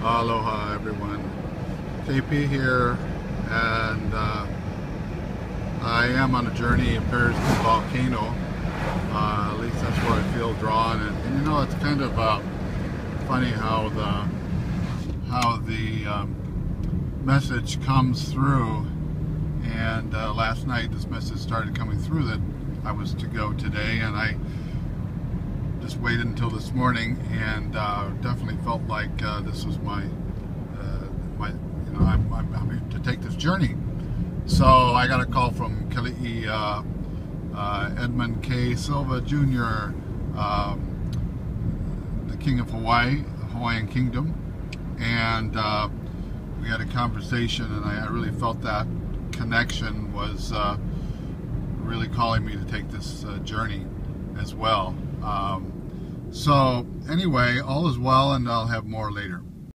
Aloha everyone, KP here, and I am on a journey. It appears to be a volcano, at least that's where I feel drawn, and you know, it's kind of funny how the message comes through, and last night this message started coming through that I was to go today, and I just waited until this morning, and definitely felt like this was my I'm here to take this journey. So I got a call from Kali'i Edmund K. Silva Jr., the King of Hawaii, the Hawaiian Kingdom, and we had a conversation, and I really felt that connection was really calling me to take this journey as well. So anyway, all is well, and I'll have more later.